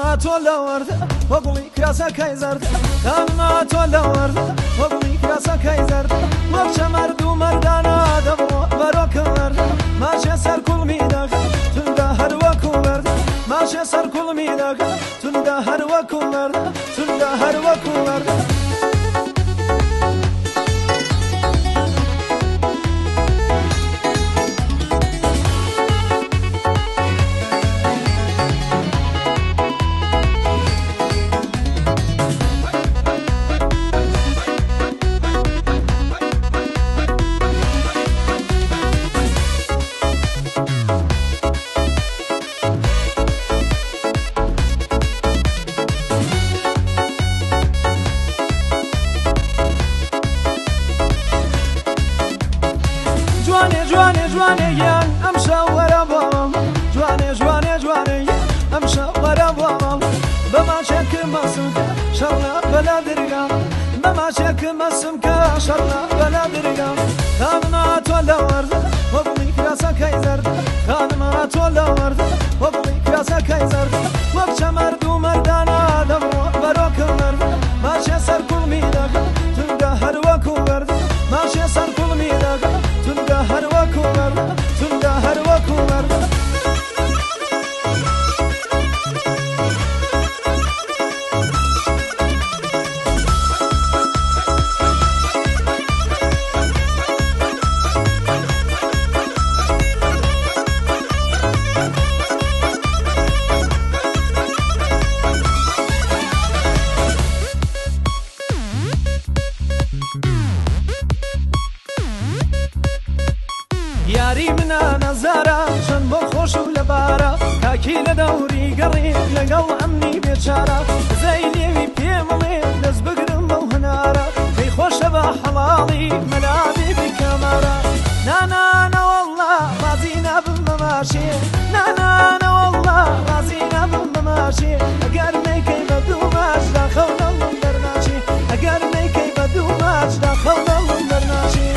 ما تولى وردة وقلي كراسة كايزرد كان ما تولى وردة وقلي كراسة كايزرد وقت مردو مردانا دبرو بروك وردة ماشي سر كل ميداك تنده هر وكو وردة ماشي سر كل ميداك تنده هر وكو وردة تنده هر وكو وردة جواني يان امشى ورا بابا جواني امشى ورا بابا بما شك مسمك شرنا بلا درقا بما شك مسمك شرنا بلا درقا كان ما تولى وردة وقلي كراسة كايزرد كان ما تولى وردة وقلي كراسة كايزرد وقت مردو مردانا دمرو بروك وردة ماشي سر كل ميداك تنده هر وكو وردة ماشي سر كل ميداك تنده هر وكو وردة تنده هر وكو وردة یاری منا نزارا چن بۆ خۆش و لەبارە تاکی لە دەوری گەڕی لەگەڵ ئەمنی بێچارە زەی لێوی پێمەڵێ دەست بگرم بەو هەنارە پێی خۆشە بە حەڵاڵی مەلابێ بکەمارە نانانە وەڵڵا ڕازی نابم بەماشێ نانانە وەڵڵا ڕازی نابم بەماشێ ئەگەر نەیکەی بە دوو ماچ داخەو دەڵم دەرناچێ ئەگەر نەیکەی بە دوو ماچ داخەو دەڵم دەرناچێ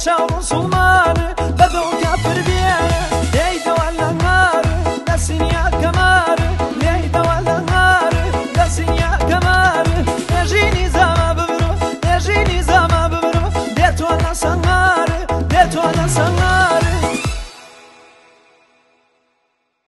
شاور صوما